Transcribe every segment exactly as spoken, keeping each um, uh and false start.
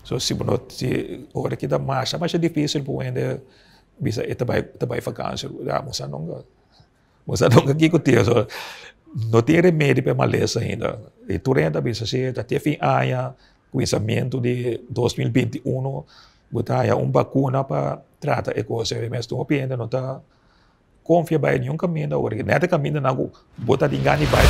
So se não se hora que dá mais, mas é difícil para ainda bisa é também também vacança, ah, moça não, moça não aqui que tem, so não tem remédio para maleza ainda. E tu ainda bisa se até fim ano, com pensamento de dois mil e vinte e um, botar aí uma vacuna para tratar a coisa, mas tu ainda não está confia bem nenhum caminho agora, que nada caminho não botar de engano bem.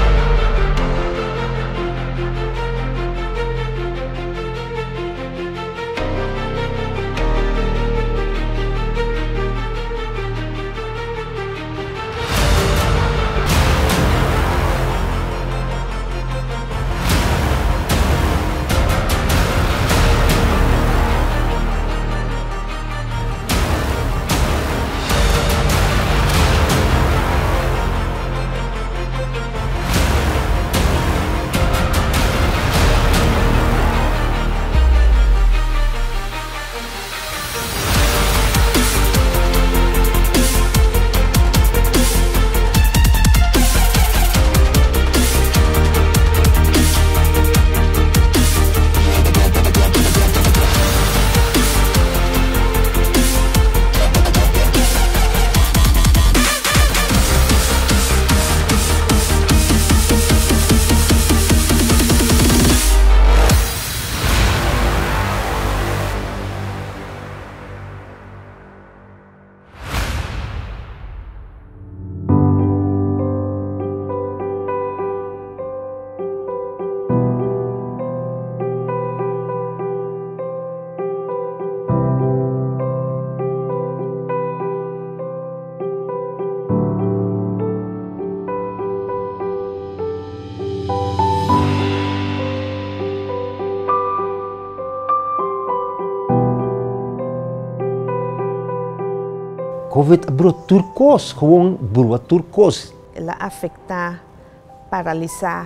COVID bro turcos, gewoon bro turcos. Ela afecta, paralisar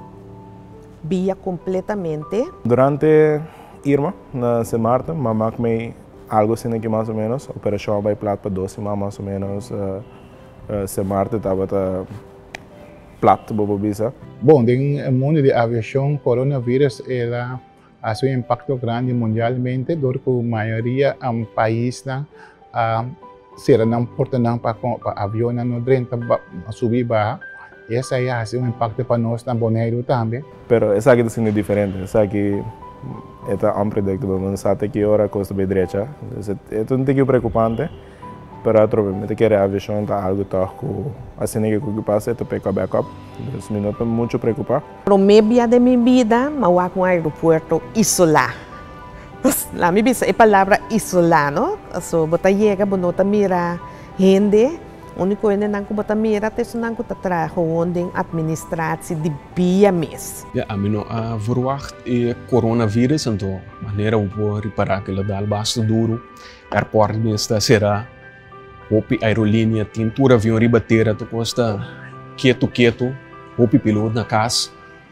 via completamente. Durante Irma, na Semarta, mamá me algo assim que mais ou menos, operação vai plat para doze mais ou menos, uh, uh, Semarta estava tá plat bobo bisa. Bom, no mundo de aviação, coronavírus ela faz um impacto grande mundialmente, porque a maioria dos países uh, será não porta não para avião não drenta subir barra. E essa aí faz um impacto para nós na Bonaire também. Pero essa aqui está sendo diferente, essa aqui é unpredictable, não sabe que hora custa bem direita. Então não tem que preocupante, pero provavelmente que a aviação está algo toco, assim que o que passa é tu pega backup, isso me não é muito preocupar. Pro meia de minha vida, eu com o aeroporto isolar. La mi bisa, a palavra isolar, no? So, bota chega, bonota mira, gente, único ainda não bota mira, te so não tá trabalho onde administratie de via mês. Ja, a mim a verwacht e coronavírus, então, maneira o vou reparar que ele dá bastante duro, aeroporto nesta será, hopi aerolínea, tem tour avião ribateira, tu custa quieto quieto, hopi piloto na casa,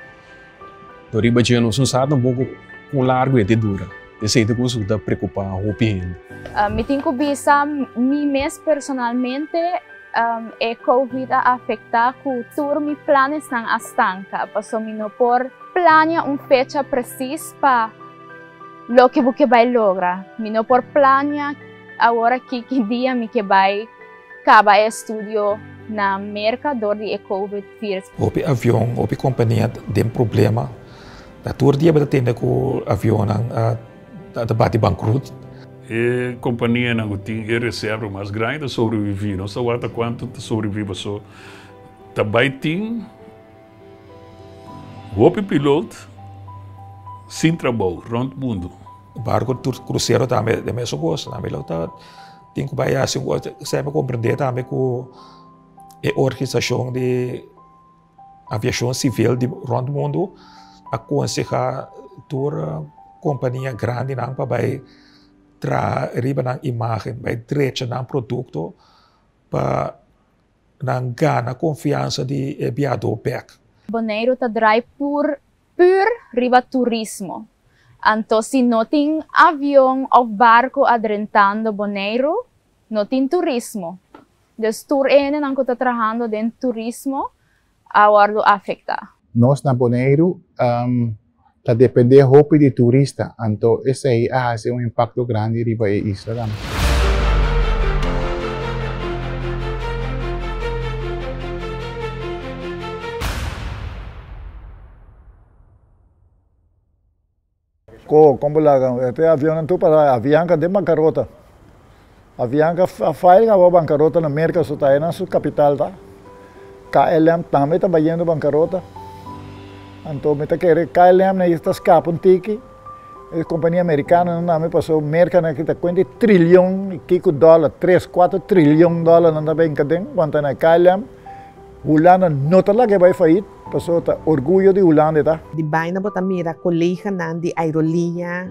tu riba dia não sabe um pouco com largo e de dura. Esse é o que está preocupado, o piano. Me tenho bisa, mi mes personalmente, um, e COVID afeta cultura, mi planes não estanca, passo mi não por plania uma fecha precisa para lo que você vai lograr. Mi não por plania agora que que dia mi que vai acabar estudo na mercado de COVID vírus. O avião, o companhia tem problema. Da tour dia vai ter com o avião a da bate bankrupt. E companhia não tem e reserva mais grande sobreviver, não sei até quanto sobrevive só. Também tem o piloto sem trabalho, rond mundo. O barco cruzeiro também é mesmo gosto, também lá tá tem que vai assim, sempre compreender também com a organização de aviação civil de rond mundo aconselhar toda companhia grande não para vai tra riba na imagem, vai trecha na produto para não ganhar confiança de aviador back. Bonaire tá drive por pur riba turismo. Então se não tem avião ou barco adrentando Bonaire, não tem turismo. Des tour ene não está trabalhando dentro turismo, agora afeta. Nós na Bonaire um, tá depender roupa de turista, então esse aí hace um impacto grande riba a isla. Ko kumbulaga ete avião tu para avião de bancarrota. Avião que a file que bancarrota na América só tá na sua capital tá. K L M também tá indo bancarrota. Então me tá querer K L M na está escapa um tiki. A companhia americana não me passou América na que tá quanto trilhão e que dólar, três, quatro trilhão de dólar não tá bem cadê? Quanto na K L M Holanda não tá lá que vai falir. Pessoa tá orgulho de Holanda tá. De baina bota mira colega nan de aerolinha.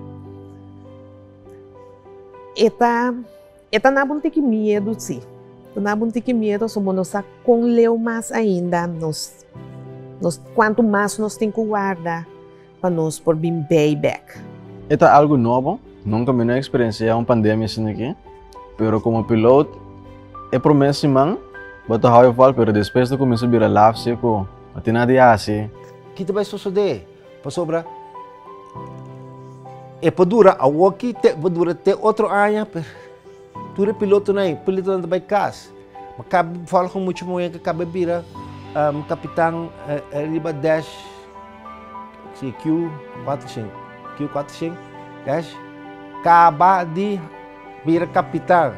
Eta eta na bom ter que medo sim. Na bom ter que medo somos nós com leu mais ainda nós nós quanto mais nós tem que guardar para nós por bem payback. Eta algo novo, nunca me experienciado uma pandemia assim aqui, pero como piloto é promessa man, bota how eu falo, pero depois de começar a virar laugh seco. At tinadiasi. Kita vai suceder. Pasobra. E padura a waki te padura te outro ano. Ture piloto nai, piloto na vai cas. Makab fala com muito moe que cabe bira um capitão riba dash si Q quatro cinco Q quatro cinco dash acaba de bira capitão.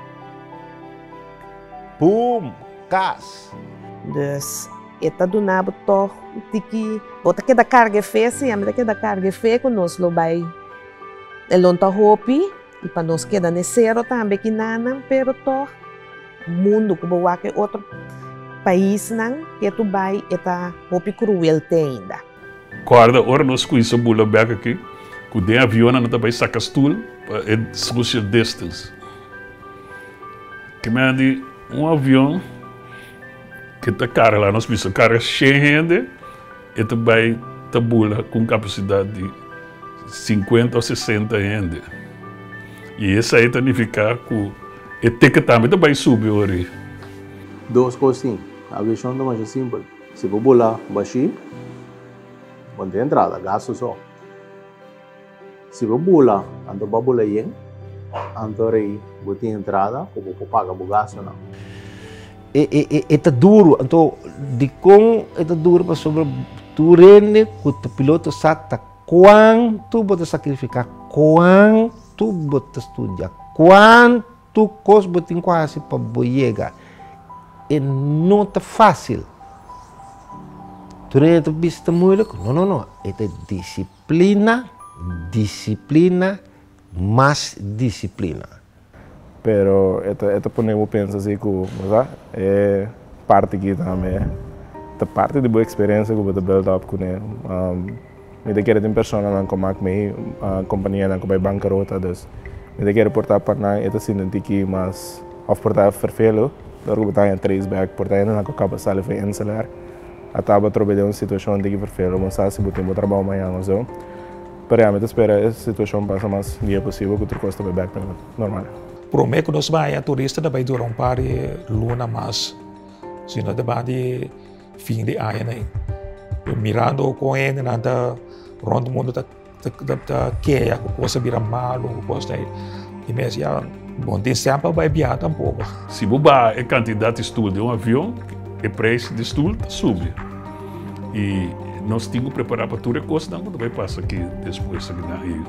Boom, cas. Dus eta do nabo to tiki bota que da carga fe se ame que da carga fe com nós lo vai elon to hopi e para nós queda necero também que nana pero to mundo que boa que outro país não que tu vai eta hopi cruel te ainda guarda ora nós com isso bula back aqui com de avião não também saca stool é social distance que me andi um avião que tá cara lá, nós precisamos carga cheia de gente e também tabula com capacidade de cinquenta ou sessenta gente. E isso aí significa que o ticket também também subiu hoje. Duas coisas sim, a aviação é mais simples. Se você bolar baixo, você tem entrada, gasto só. Se você bolar, então você bolar yen, então aí você tem entrada, você paga o gasto não. E, e, e, eta duro, então de com eta duro para sobre tu rende que o piloto sata quanto você sacrificar, quanto você estudar, quanto coisa você tem quase para chegar, e não tá fácil. Tu rende vista muito, não não não, eta disciplina, disciplina, mais disciplina. Pero esta esta ponemos pensa assim que, mas é parte aqui também, é parte de boa experiência que você build up com ele. Um, me de querer tem pessoa não como a minha a companhia não como bancarrota, dus me de querer portar para nós, esta sinto que mas of portar vervelo, daar we dan três back portar não com capa sala foi encelar. A tava trabalhando uma situação de que vervelo, mas se você tem trabalho amanhã ou so. Pero ja, me espera essa situação passa mais dia possível que o custo back normal. Promete que nós vamos a turista da vai durar um par de luna mais, se não dá de fim de ano aí. Mirando com ele na da rondo mundo da da da que é a coisa vira malo, coisa aí. E mesmo já bom tem sempre vai viajar um pouco. Se boba é quantidade de estudo de um avião, o preço de estudo sobe. E nós temos que preparar para tudo a coisa não vai passar aqui depois aqui daí.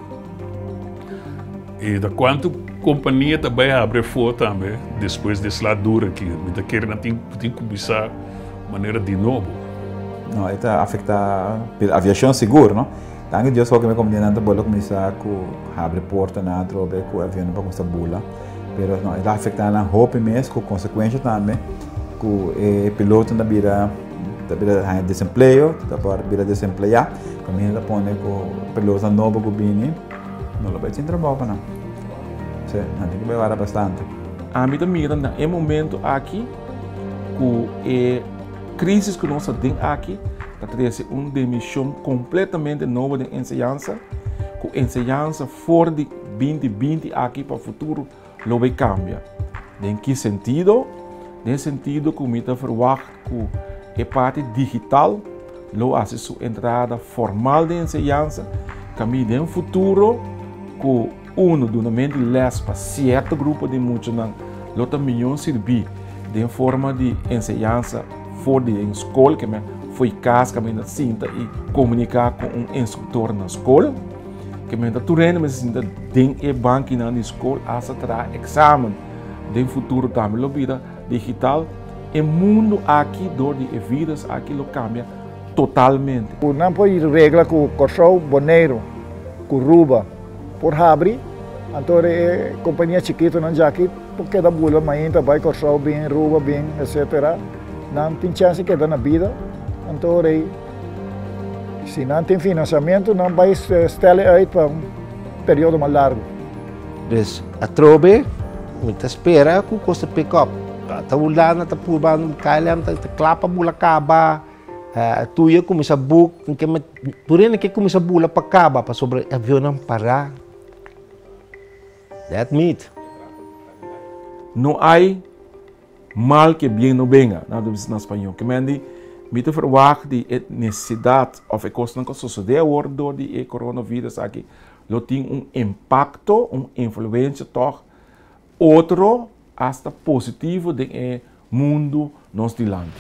E da quanto companhia também abre fogo também, depois desse lado duro aqui. Muita querendo tem que começar de maneira de novo. Não, isso afeta a aviação segura, não? Tanto Deus que me comandante bola começar com abre porta na trobe com o avião para começar bula. Pero não, isso afeta na roupa mesmo com consequência também, com o piloto na vira da vira desemprego, da parte vira desempregado, caminho da põe com o piloto novo que vem. Não vai ter trabalho para não. Sim, não tem que levar bastante. A mim também é momento aqui com a crise que nós temos aqui, que traz uma dimensão completamente nova de ensinança, com ensinança fora de vinte vinte aqui para o futuro, não vai cambiar. Em que sentido? No sentido que eu verwacht que a parte digital lo hace su entrada formal de enseñanza, que en futuro, que uno de una mente les para cierto grupo de muchos, lo también servir de forma de enseñanza fora de escola, que me foi casa, que me sinta e comunicar com um instrutor na escola, que me da turena me sinta dentro e banco na escola, asa tra examen, de futuro também, lo vida digital, o mundo aqui, dor de vidas aqui, lo cambia totalmente. Não pode regra com corção boneiro, com ruba, por abrir, então é companhia chiquita não já aqui, porque da bula, mas ainda vai corção bem, ruba bem, etcétera. Não tem chance que dá na vida, então se não tem financiamento, não vai estar aí para um período mais largo. Então, a trobe, muita espera que custa pick up. Tá ulana, tá pulando, kailam, tá clapa bula caba, tu ia começar book, que me, turena que começar bula para caba, para sobre avião não parar. That meat. Não há mal que bem não venha, nada disso na espanhol. Que me me te verwacht die necessidade of ik kost que suceder hoor door die coronavírus aqui, lo tem um impacto, uma influência toch, outro hasta positivo de mundo nos dilante.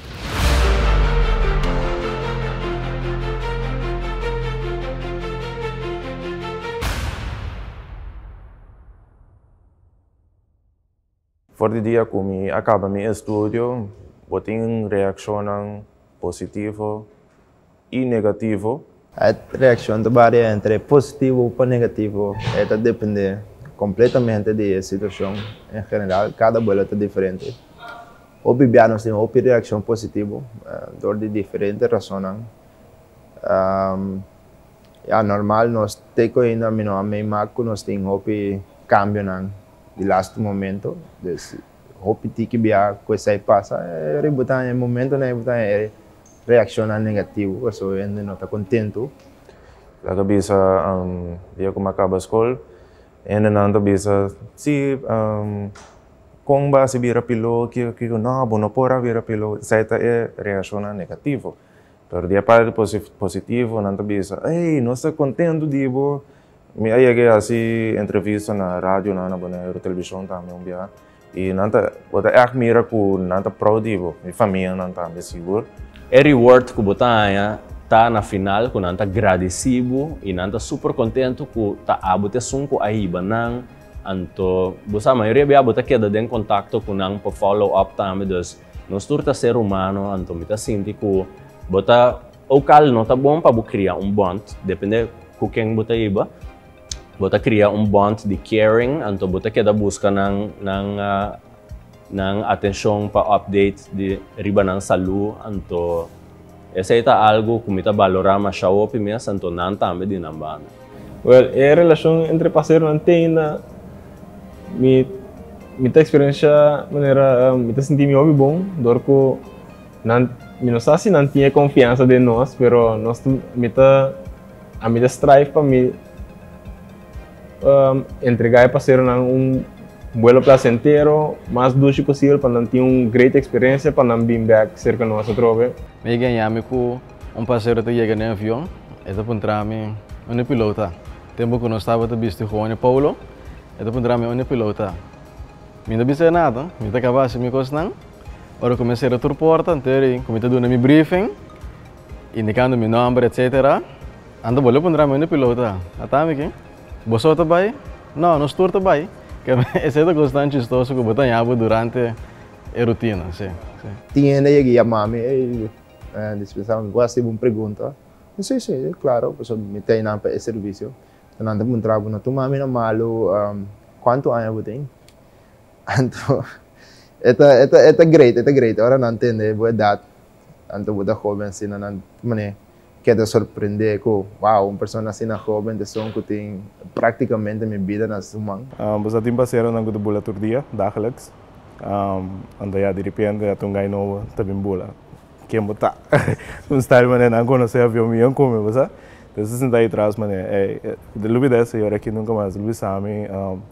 Voor die dia que acaba meu estudo, eu tenho reação positivo e negativo. A reação varia entre positivo e negativo. Isso depende completamente da situação. Em geral, cada boleto é diferente. O bibianos têm uma reação positiva, por diferentes razões. Um, é normal, nós temos ainda a mesma que nós temos um cambio no last momento. O que que coisa passa, é rebutar em momento, né? É reação negativa, so ainda não está contente. A cabeça, um, dia que acaba a escola, ainda não está se com base vira pilo, que que não, não pode vira pilo, sai é reação negativa. Pero dia para positivo, não está ei, não está contente dibo. Me aí que assim entrevista na rádio, na na televisão também um dia. E não está, bota é mira que não está produtivo, minha família não está bem seguro. É reward que botanya tá na final que não está agradecido e não está super contente que tá abute sunco aí banang anto busa maioria bia bota queda em contato com nang para follow up também dos nós turta ser humano anto mita sinti que bota o cal não tá bom para criar um bond depende com quem bota iba bota criar um bond de caring anto bota queda busca nang nang uh, ng atenção para update de riba ng salu anto essa é algo que me tá valorar mais a opinião anto não também de nambana. Well, a relação entre parceiro não tem na me me tá experiência maneira me tá sentindo muito bom, dorco não me não sei se não tinha confiança de nós, pero nós me tá a me strive para me um, entregar parceiro na um vuelo placentero, mais dulce possível para não ter uma grande experiência para não vir back cerca do nosso trove. Me ganhamos com um parceiro que chega no avião, e depois entramos um piloto. Tempo que nós estávamos visto Juan e Paulo, e depois entramos um piloto. Me não disse nada, me acabava de me costar. Agora comecei a tour porta, então comecei a dar meu briefing, indicando meu nome, etcétera. Ando boleh pun entramos um piloto. Até aqui, você está bem? Não, nós tour está bem. Que esse é o constante chistoso que botam água durante a rotina, sim. Tinha ainda que chamar me e dispensava me quase uma pergunta. Sim, sim, claro, porque me tem na para esse serviço. Então anda um trabalho na tomar me na malo quanto anos você tem? Então, это это это great, это great. Agora não entende boa idade. Então boa jovem assim não mané que te surpreender com, wow, uma pessoa assim na jovem de som que tem praticamente minha vida na sua Um, basta tem parceiro na bula todo dia, dagelijks. Um, anda já de repente já tem um novo também bula. Quem botar? Um style mané não conhece avião meu como, basta. Então se senta aí atrás mané, é de lubi dessa e ora aqui nunca mais lubi sami. Um,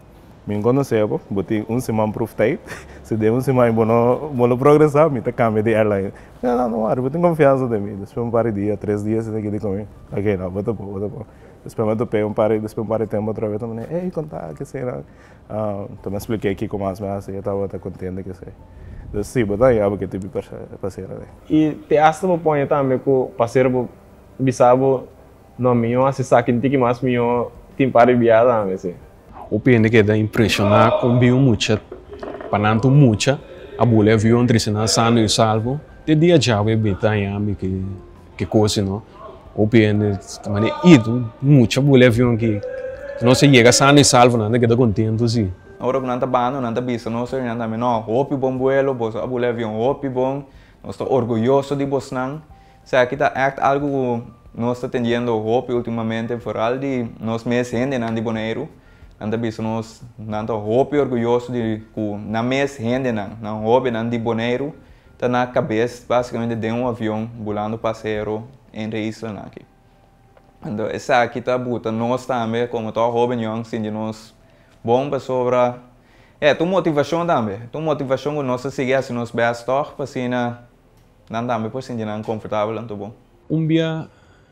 Me conheceu, botei um semana proof tijd. Se deu um semana bono bono progressar, me tá cambia de airline. Não, não, não, eu tenho confiança de mim. Depois um par de dias, três dias, você tem que ir comigo. Ok, não, bota pô, bota pô. Depois me topei um par, depois um par de tempo outra vez, também. Ei, contar que será. Ah, então me expliquei aqui como as minhas, eu estava contente que sei. Então sim, bota aí algo que tipo parceiro. E te hasta mo põe também com parceiro bisabo no meu, assim sabe que mais meu tem para viajar também assim. O pende que dá impressionar com bio mucha, pananto mucha, a bolha viu entre se na sano e salvo, de dia já vai beta aí que que coisa não. O pende também ido mucha bolha viu que não se chega sano e salvo nada que dá contento sim. Ora nanta bano nanta bisa não sei nanta menor, hopi bom buelo, bos a bolha viu hopi bom, nós estou orgulhoso de bos não. Se aqui tá act algo nós está tendo hopi ultimamente, por algo de nós meses gente não de boneiro. Nanta bisa nós nanta hopi orgulhoso de que na mês gente não, não hopi não de boneiro, tá na cabeça basicamente de um avião volando passeiro entre isla aqui. Então essa aqui tá buta nós também como tá hopi não sim de nós bom para sobre é tu motivação também, tu motivação que nós seguir assim nós best toch para assim na não também por sim de não confortável então bom. Um dia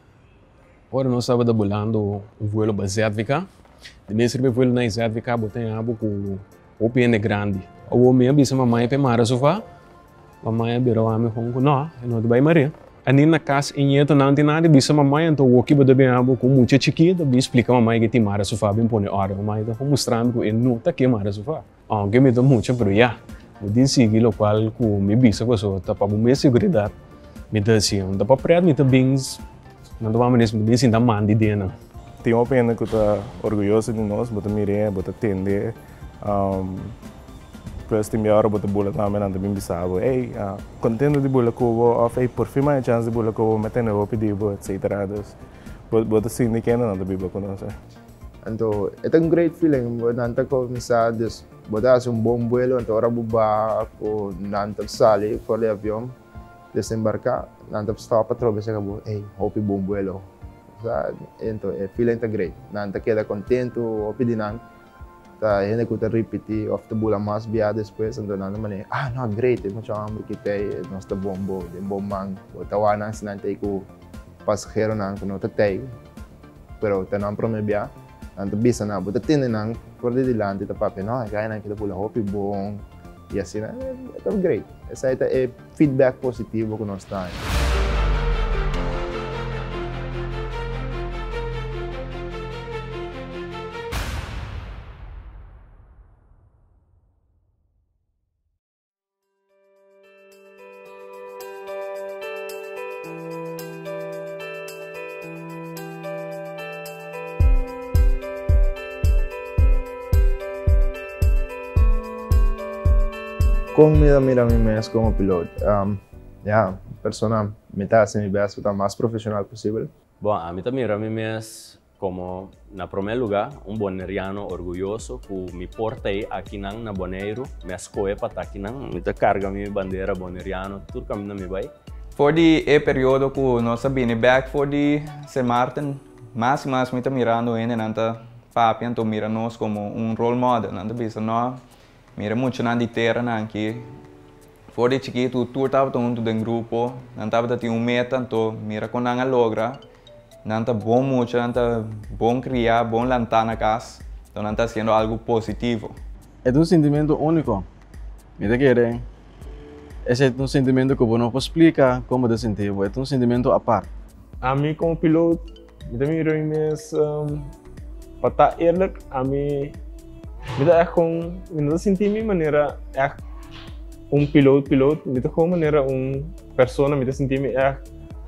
ora nós estava bolando um voo para Zedvica. De nesse voo na Zedvica botei abo com o pene grande. O homem disse mamãe pe mara sofá. Mamãe virou a mim com não, não de vai maria. Ani na casa em eto não tem nada, disse mamãe então o que bota bem abo com muita chiquita, me explica mamãe que tem mara sofá bem põe hora, mamãe então mostrando que ele não tá que mara sofá. Ah, que me dá muito pero já. Eu disse que o qual com me bisa com só tá para minha segurança. Me dá assim, não dá para preto, me dá bens, não dá para mesmo disse ainda mande dena. Tem uma pena que tá orgulhoso de nós, bota mirar, bota tender. Um, Depois tem hora bota bola também não também bisabo. Ei, contento de bola com o, ei, por fim mais chance de bola com o, metendo o pedido, etcétera. Bota sim de quem não também bola com nós. Então, é um great feeling, nanta começar des, botar um bom vuelo, então ora buba com nanta sali for o avião, desembarcar, nanta stop para trocar acabou, ei, hope bom vuelo. Então, é feeling tá great, nanta queda contento, hope dinang. Tá, a gente que repetir, of the bola mais bia depois, então nada mané, ah, não, great, mas já amo que tem, nós tá bom bom, de bom man, o tawana se não tem com passageiro não, que não tá tem, pero tá não prome bia, não tá bisa não, but tem não, por de dilante tá papi, não, kaya não que tá bola hopi bom, e assim, é tá great, essa é feedback positivo que nós tá. Como mira mira mi mes como piloto, um, yeah, persona me está haciendo mi best para más profesional posible. Bom, a mim também mira mi mes como na primeiro lugar um boneriano orgulhoso que me portei aqui na na Boneiro, me escolhe para estar aqui na, me carga minha bandeira boneriano, tudo caminho me vai. For the e período que nós sabemos back for the Saint Martin, mais e mais me está mirando ainda nanta Fabian to mira nós como um role model, nanta bisa nós mira muito na de terra na aqui. For de chiquito, tu estava junto do grupo, não estava tendo um meta, então mira quando não logra, não está bom muito, não está bom criar, bom lançar na casa, então não está sendo algo positivo. É um sentimento único, me te querem. Esse é um sentimento que eu não posso explicar como de sentir, é um sentimento à parte. A mim como piloto, me também miro um, para estar eerlijk, a mim me dá com, me dá sentir minha maneira é um piloto piloto, me dá com maneira um persona, me dá sentir me é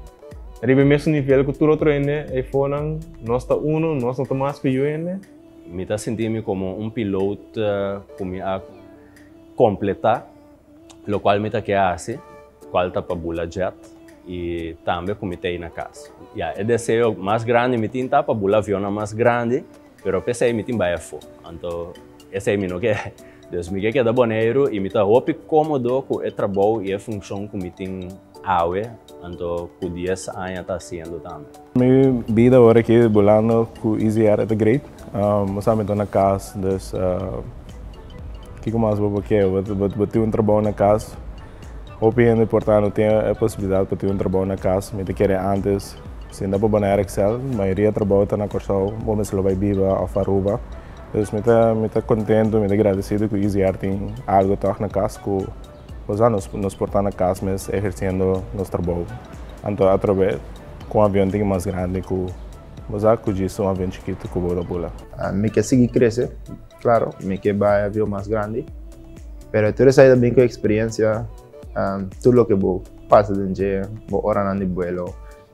arriba mesmo nível que tudo outro ene, e foram nós tá uno, nós não estamos mais que eu ene. Me dá sentir me como um piloto que me a completar, o qual me dá que hace, qual tá para bula jet e também como tem na casa. Yeah, é desejo mais grande me tem tá para bula avião mais grande, pero pensei me tem vai fo, então esse é o que Deus me quer dar boneiro e me tá hope cômodo com o trabalho e a função que me tem awe, então por dez anos tá sendo também. Minha vida agora aqui bolando com Easy Air é great. Um, eu sabe na casa, dus uh, que mais vou que eu vou vou ter um trabalho na casa. Hope é importante ter a possibilidade para ter um trabalho na casa, me querer antes, se ainda para banhar Excel, a maioria trabalha está na Corsal, vamos se vai viva a Faruba. Então me tá me tá contente, me tá agradecido que o Easy tem algo tá na casa que os anos nos portar na casa, mas exercendo nosso trabalho. Então através com um avião tem mais grande que os que disso um avião chiquito que vou bola. Me quer seguir crescer, claro, me quer vai avião mais grande, pero tudo isso também com experiência. Um, tudo o que vou passa de dia, vou orar no vuelo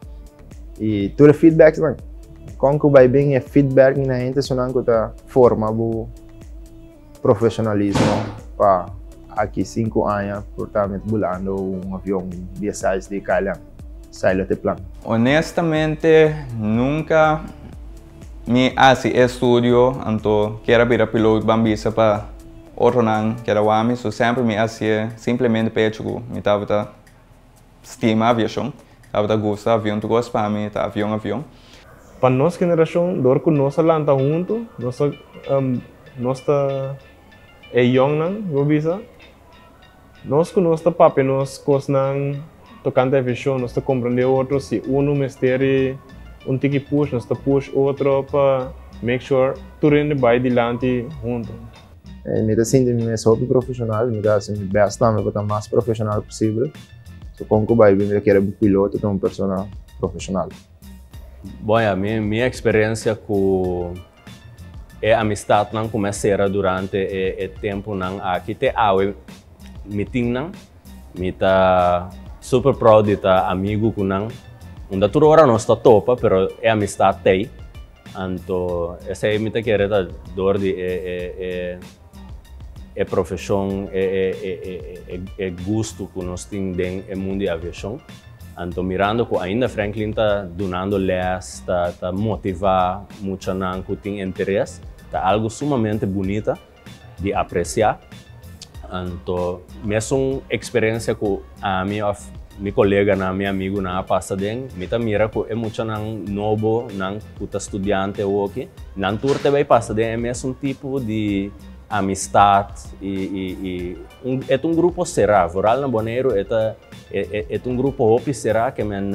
e tudo feedback não, como que vai bem é feedback na gente sonando que tá forma o profissionalismo para aqui cinco anos portanto volando um avião de size de calha sai de plano. Honestamente nunca me hace estudio anto quero virar piloto bambisa para outro não que era o ami, so sempre me hacía simplesmente pecho me tava tá estima aviação, tava tá gosta avião, tu gosta para mim, tá avião avião. Para nossa geração, dor que nós lá tá junto, nós um, nós tá é young não, vou bisa. Nós que nós tá papi, nós cos não tocando aviação, nós tá compreender outro se um mistério, um tiki push, nós tá push outro para make sure tudo indo vai adiante junto. Me dá sim, me hobby profissional, me dá assim, best time para estar mais profissional possível. So, como que vai, me quero um piloto, uma pessoa profissional. Bom, a minha, minha experiência com a amistade não começou durante o tempo não aqui te awe meeting não, me tá super proud de estar amigo com não, onde toda hora não está topa, pero é amistade tem, então essa é me tá querendo dor de é é profissão, é, é, é, é gosto que nós temos no mundo de aviação. Então, mirando que ainda Franklin está donando les, está tá motivar muito não que tem interesse, está algo sumamente bonito de apreciar. Então, mesmo experiência que a minha meu colega, na meu amigo na passa den, me tá mira que é muito não novo, não que tá estudante ou aqui, não tur também passa den é mesmo tipo de amistade e, e, e um, é um grupo será, Voral na Bonaire é, é, é um grupo hopi será que men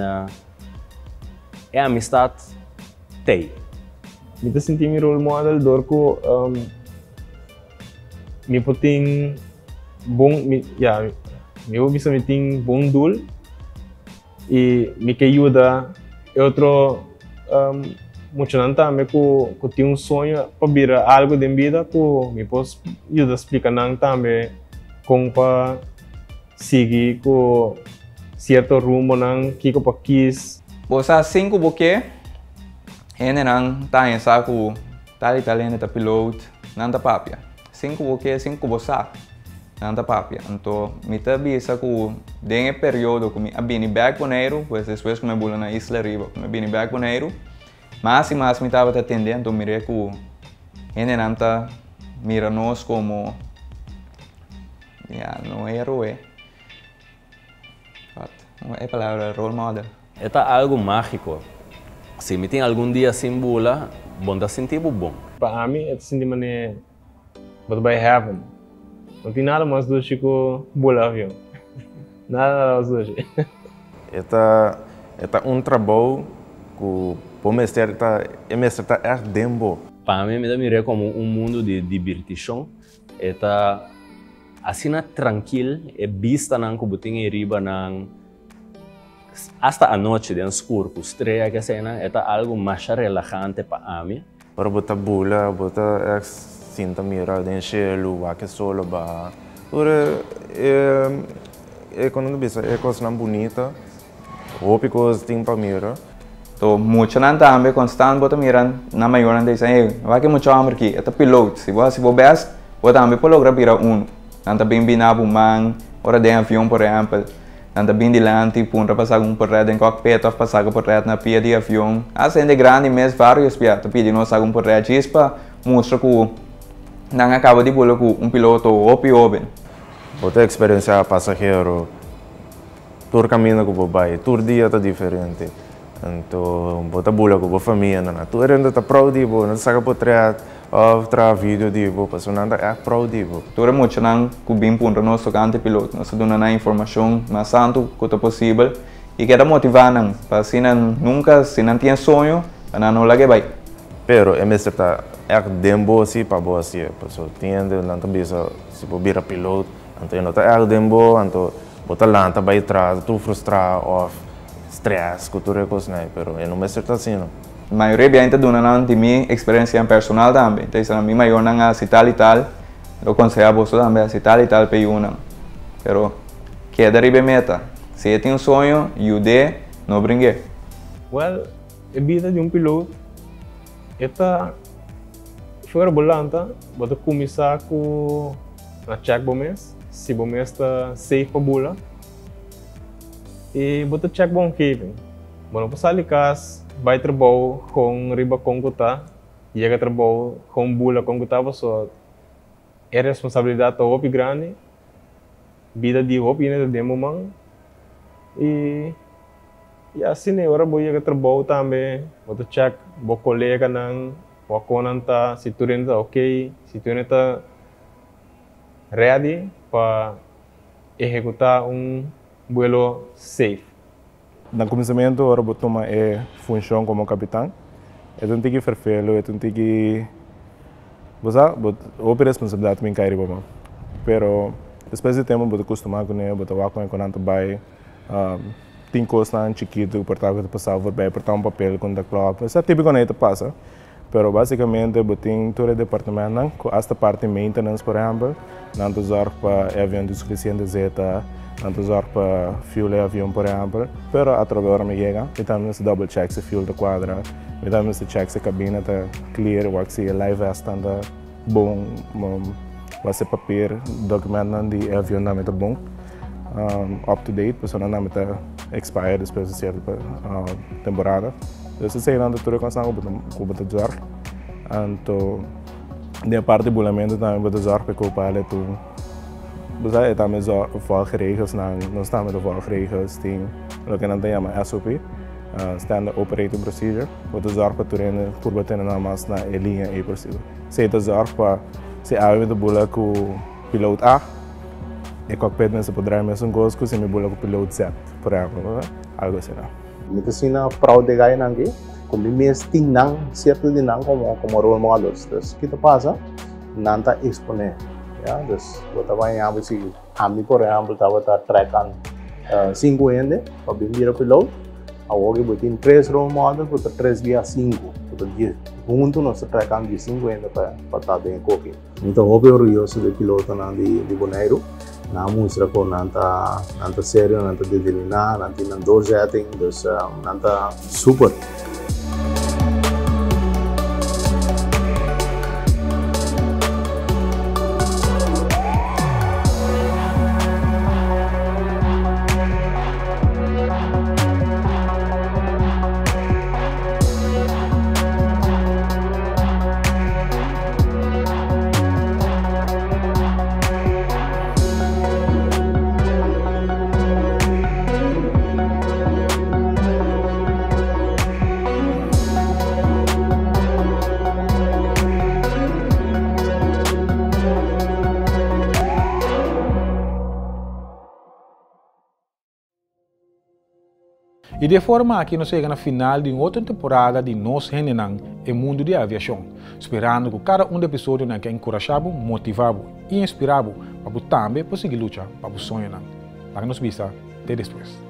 é amistade tem. Me tá sentindo meu role model dor ko um, me puting bom me yeah, me bisa me ting bom dul e me que ajuda outro um, muito não tá me que que tem um sonho para vir algo de vida que me posso ajuda explicar não também como para seguir com certo rumo não que que para quis. Você cinco porque ele não tá em saco tá italiano tá piloto não tá papia cinco porque cinco você não tá papia então me tá bisa que dentro do período que me abini back Bonaire pois depois que me bula na Isla Riba me abini back Bonaire mas e mais me estava atendendo, mirei que ele não está mira nós como yeah, não é herói, não é a palavra role model. É algo mágico. Se me tem algum dia sem bula, bom tá sentir bom. Para mim é assim de maneira, but by heaven, não tem nada mais do que bula avião, nada mais do que. É é um trabalho que o mestre está é mestre está ardendo. Para mim, me mira como um mundo de divertição. Está assim tranquilo, é vista não que botem em riba não hasta a noite de escuro, com estrela que cena, é algo mais relajante para mim. Para botar bula, botar é sinta mira de enchelo, a que solo ba. Ora é é quando bisa é coisa não bonita. Hope coisa tem para mira. So, muito não também constante bota miran na maior não diz aí vai que muito amor aqui é piloto se você se você best bota também pode lograr virar um não tá bem binabo man ora de avião por exemplo não tá bem dilante punta passar um por rede em cockpit ou passar por rede na pia de avião assim de grande mesmo vários pia tá pedindo nós algum por rede isso para mostrar que não acaba de bolar com um piloto opi open bota experiência passageiro todo caminho que vai todo dia tá diferente. Então, bota bula com a família, na tua ainda tá proud, bo, não sabe por trás, of tra vídeo divo, passo nada é pro divo. Tora muito nang kubim punta nosso cante piloto, nós dona na informação mais santo quanto possível e queda motivar nang, para se não nunca se não tinha sonho, não não lage vai. Pero é mesmo tá é dembo assim para boa assim, passo tiende não também se for vira piloto, então não tá é dembo, então bota lá tá vai trás, tu frustrar of stress, cultura coisa né, pero é não mesmo tá assim não. A maioria da gente dona não de minha experiência personal também, então se a minha maior não é tal e tal, eu aconselho você também a tal e tal para eu não, pero queda ribe meta, se tem um sonho, ajude, não brinque. Well, a vida de um piloto esta fora bolanta, bota começar com na check bom mês, se bom mês está safe para bola e bota check bom Kevin, bom passar ali cas, vai trabalhar com riba com gota, chega trabalhar com bola com gota, só é responsabilidade da hopi grande, vida de hopi ainda de momento e e assim né, agora vou chegar trabalhar também, bota check, vou colega não o konan ta si turin ta ok, si turin ta ready para executar um vuelo safe. No começamento, agora vou tomar a função como capitão. Eu tenho que fazer, eu tenho que você, eu tenho responsabilidade em cair bom. Pero depois de tempo, vou acostumar com ele, vou trabalhar com ele quando vai. Tem coisas lá chiquito, portar que passar por bem, portar um papel quando está claro. Isso é típico quando passa. Pero basicamente, eu tenho todo o departamento, esta parte de maintenance, por exemplo, não usar para avião de suficiente zeta, não usar para fuel de avião, por exemplo. Pero através da minha e também se double check se fuel da quadra, e também se check se a cabine está clear, ou se a live vest está bom, vai ser papel, documento de avião também está bom, up to date, porque não está expire depois de certa temporada. Dus ze zijn aan de terugkomst op het zorg. En toen, die parte bulamento também op de zorg bij kopen toen. Dus dat is dan met volgregels, dan staan met de volgregels die, wat je dan chama S O P, Standard Operating Procedure, wat de zorg bij toeren, voor wat in de namas na linha e procedure. Ze de zorg bij, ze hebben de bula com piloot A, e cockpit mensen podrán met zo'n goals, ze met bula com piloot Z, por exemplo, algo assim. Mita sina proud de gaya nangi, kung bimis tinang, certo de nang como como role models. Dus kita pasa, nanta expone, ya. Dus bota vai यहाँ पे सी हामी por ejemplo tava ta trackan cinco ende, para bimbira piloto, agora botin três role models, bota três dia cinco, bota dia junto nós trackan dia cinco ende para para tá bem coque. Então hoje orgulhoso de piloto nang di di Bonaire. Namun sila ko nanta nanta serio, nanta determinado, nanti nang door setting, dus uh, nanta super. E de forma que nós chegamos na final de outra temporada de Nós Renenang e Mundo de Aviação, esperando que cada um dos episódios nos encorajava, motivava e inspirava para também conseguir lutar para o sonho. Para que nos vista, até depois.